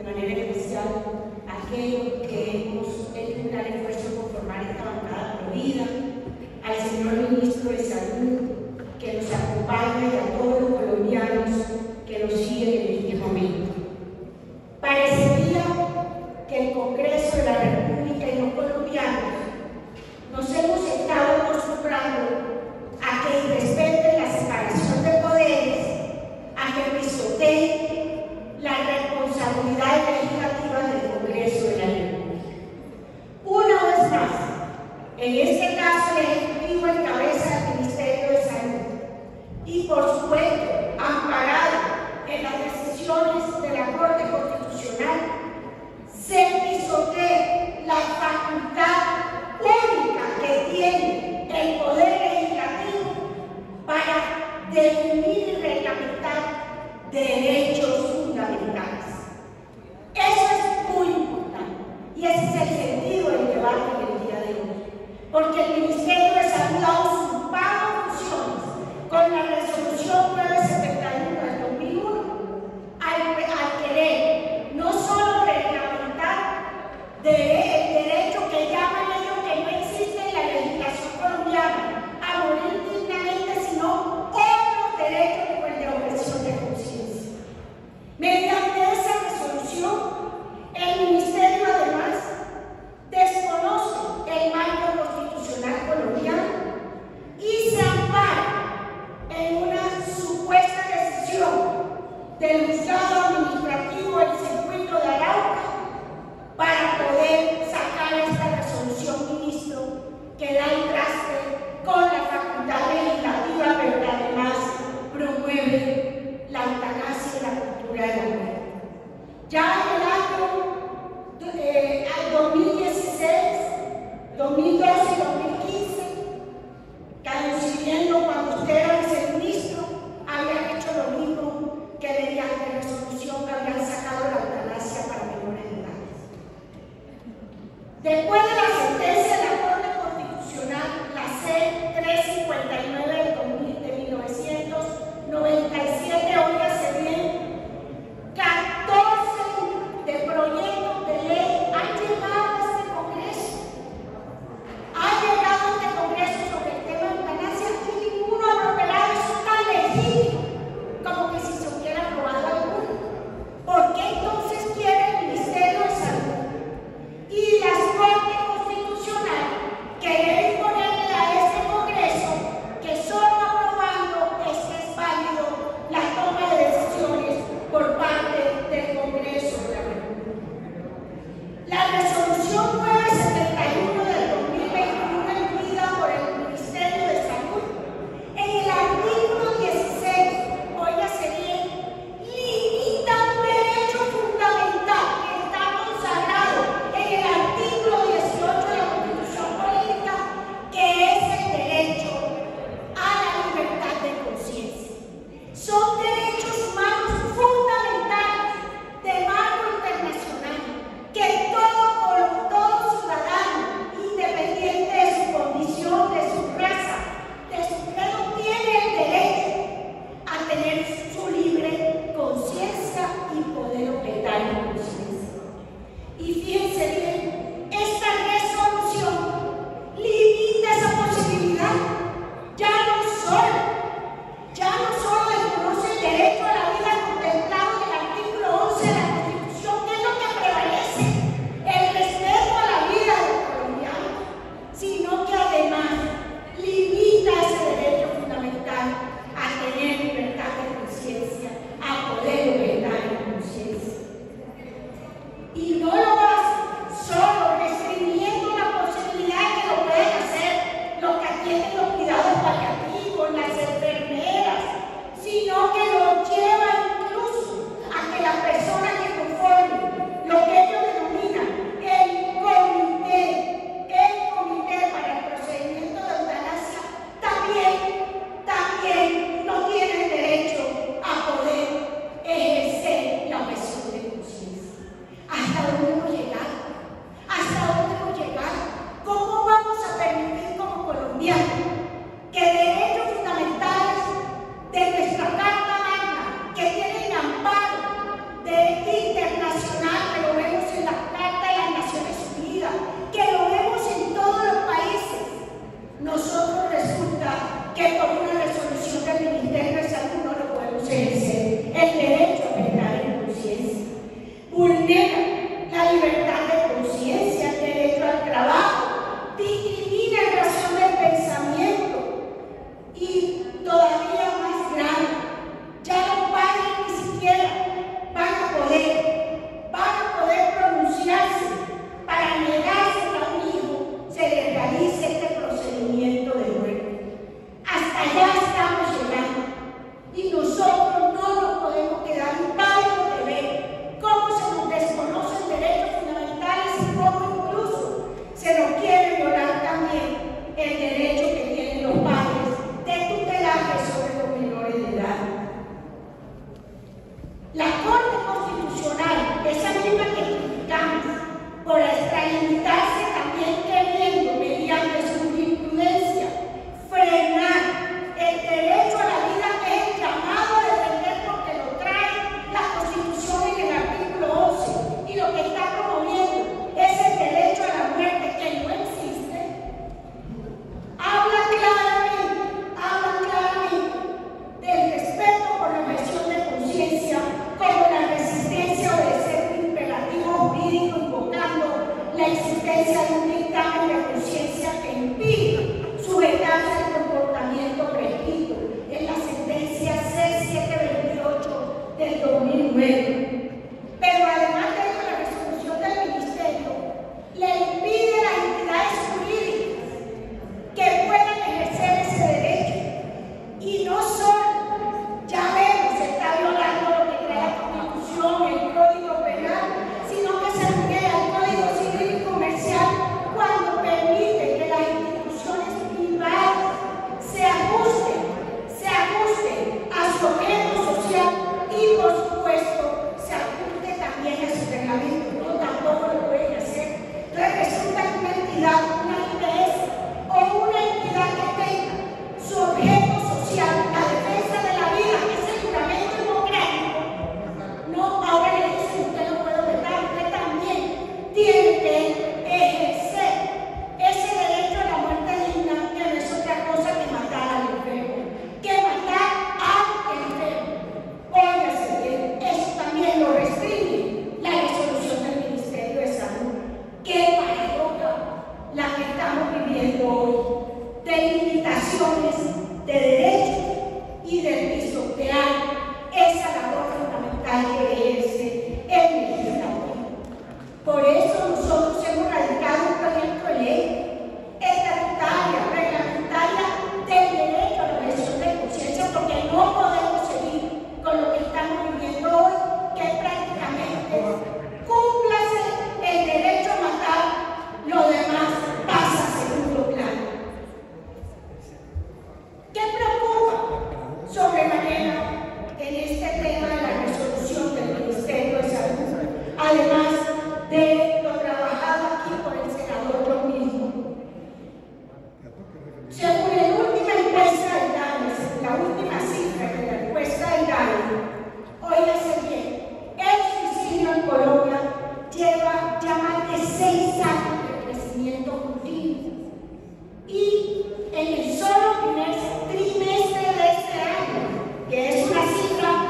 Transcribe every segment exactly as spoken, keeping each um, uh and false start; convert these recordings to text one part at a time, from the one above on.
manera especial a aquellos que hemos hecho un gran esfuerzo por formar esta bancada provida, al señor ministro de Salud que nos acompaña y a todos los colombianos que nos siguen en este momento. Parecería que el Congreso de la República y los colombianos nos hemos estado acostumbrando a que respeten la separación de poderes, a que pisoteen la responsabilidad legislativa del Congreso de la República. Una vez más, en este caso el Ejecutivo encabeza el Ministerio de Salud y, por supuesto, amparado en las decisiones de la Corte Constitucional, se pisotea la facultad única que tiene el Poder Legislativo para definir y reglamentar derechos fundamentales. Eso es muy importante y ese es el sentido del debate del día de hoy, porque el Ministerio de Salud ha usurpado funciones con la resolución nueve setenta y uno del dos mil uno al, al querer no solo reglamentar de, el derecho que llaman ellos que no existe en la legislación colombiana a morir dignamente, sino otros derechos como el de objeción de conciencia. Mediante esa resolución, el Ministerio además desconoce el marco constitucional colombiano y se ampara en una supuesta decisión del juzgado administrativo del circuito de Arauca para poder sacar esta resolución, ministro, que da el traste con la facultad legislativa, pero que además promueve la eutanasia y la cultura de la muerte. Ya en el año eh, dos mil dieciséis, dos mil doce y dos mil quince, coincidiendo cuando usted era viceministro, habían hecho lo mismo que mediante resolución que habían sacado la eutanasia para menores de edad. Después de la sentencia de la Corte Constitucional, la C trescientos cincuenta y nueve de mil novecientos noventa y siete, óigase bien, catorce de proyectos de ley han llegado a este Congreso. Ha llegado a este Congreso sobre el tema de eutanasia y ninguno ha en Colombia lleva ya más de seis años de crecimiento continuo. Y en el solo primer trimestre de este año, que es una cifra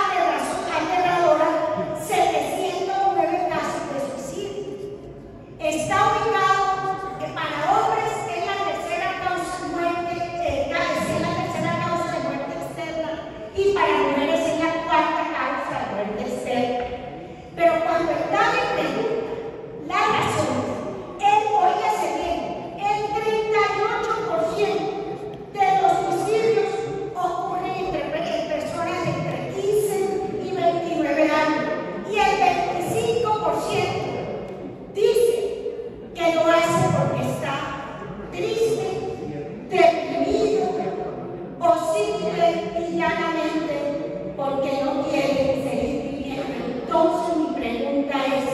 aterradora, setecientos nueve casos de suicidio. Está ubicado eh, para hombres en la tercera causa de muerte, eh, es la tercera causa de muerte externa, y para mujeres es la cuarta causa de muerte externa. Pero cuando el DANE pregunta la razón, él, óigase bien, el treinta y ocho por ciento de los suicidios ocurren entre, entre personas de entre quince y veintinueve años, y el veinticinco por ciento dice que lo hace porque está triste, deprimido o simple y llanamente porque no quiere seguir viviendo. Entonces mi pregunta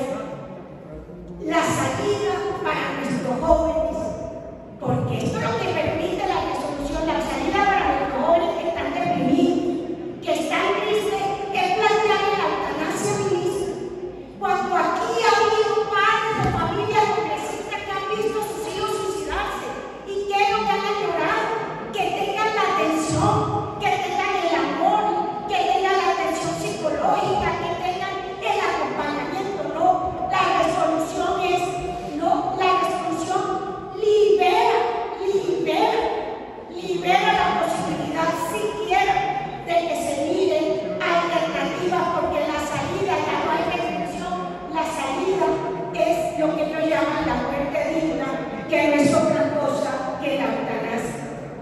es, la salida para nuestros jóvenes, porque esto es lo que permite la resolución, la salida para nuestros jóvenes que están deprimidos, que están tristes, es plantear la eutanasia ministra. Cuando aquí ha habido padres de familias progresistas que han visto a sus hijos suicidarse, y que es lo que han llorado, que tengan la atención, que tengan el amor, que tengan la atención psicológica, que tengan el acompañamiento. No, la resolución es, no, la resolución libera, libera, libera la posibilidad siquiera de que se miren alternativas, porque la salida ya no hay restricción, la salida es lo que ellos llaman la muerte digna, que no es otra cosa que la eutanasia.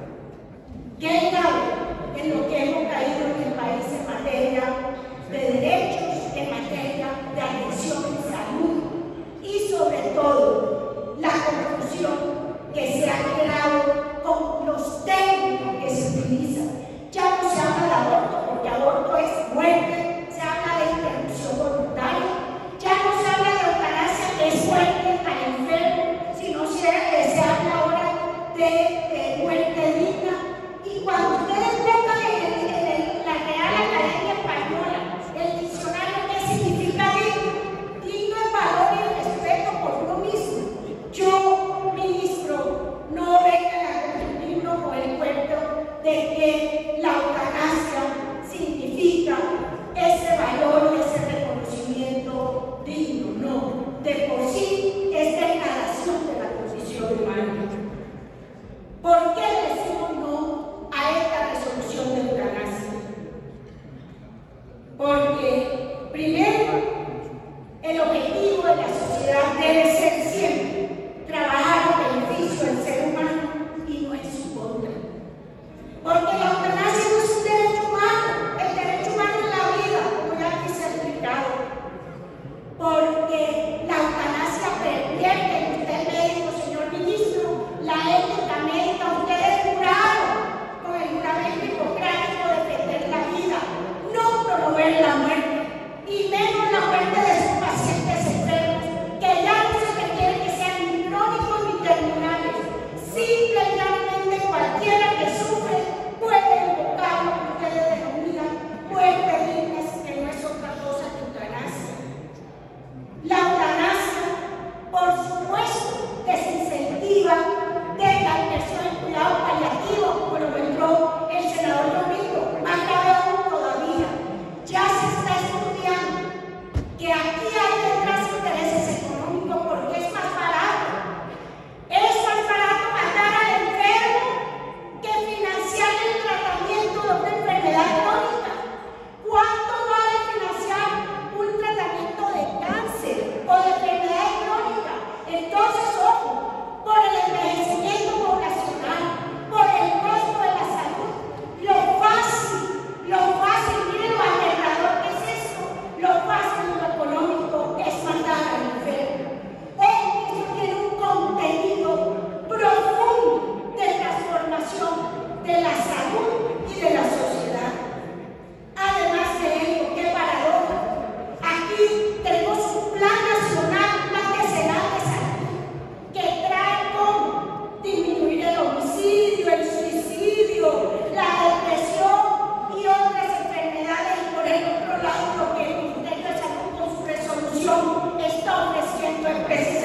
¿Qué grave en lo que hemos caído en el país en materia de derechos, en materia de atención en salud, y sobre todo la confusión que se ha creado con los términos que se utilizan? Ya no se habla de aborto, porque aborto es muerte, se habla de interrupción voluntaria, ya no se habla de eutanasia, que es muerte al enfermo, sino se, se habla ahora de, de muerte digna. Y cuando ustedes buscan en, el, en el, la Real Academia Española el diccionario, ¿qué significa digno? Digno es valor y respeto por uno mismo. Yo, ministro, no vengan a confundirnos con el cuento de que la eutanasia significa ese valor y ese reconocimiento digno. No, de por sí es degradación de la condición humana. ¿Por qué decimos no a esta resolución de eutanasia? Porque, primero, el objetivo de la sociedad debe ser siempre trabajar en beneficio del ser humano y no en su contra. Porque la eutanasia no es un derecho humano, el derecho humano es la vida, como ya aquí se ha explicado. Porque la eutanasia pervierte, usted médico, señor ministro, la ética médica, ustedes juraron con el juramento hipocrático de defender la vida, no promover la muerte, y menos la muerte de sus pacientes enfermos, que ya no se requiere que sean ni crónicos ni terminales. Simple y llanamente cualquiera que sufre puede invocar lo que ustedes denominan muerte digna, que no es otra cosa que eutanasia. La eutanasia, por supuesto, desincentiva, deja Unison está ofreciendo es precisamente